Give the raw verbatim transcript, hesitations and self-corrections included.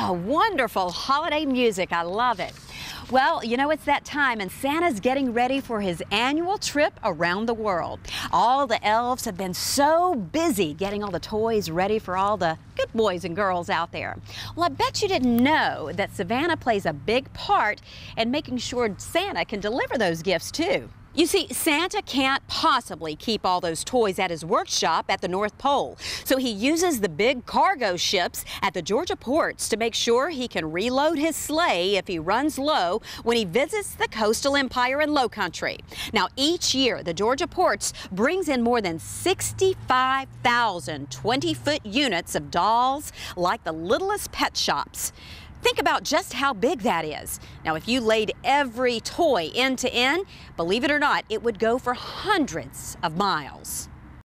Oh, wonderful holiday music. I love it. Well, you know, it's that time, and Santa's getting ready for his annual trip around the world. All the elves have been so busy getting all the toys ready for all the good boys and girls out there. Well, I bet you didn't know that Savannah plays a big part in making sure Santa can deliver those gifts, too. You see, Santa can't possibly keep all those toys at his workshop at the North Pole, so he uses the big cargo ships at the Georgia ports to make sure he can reload his sleigh if he runs low when he visits the coastal empire and low country. Now, each year, the Georgia ports brings in more than sixty-five thousand twenty-foot units of dolls like the littlest pet shops. Think about just how big that is. Now, if you laid every toy end to end, believe it or not, it would go for hundreds of miles.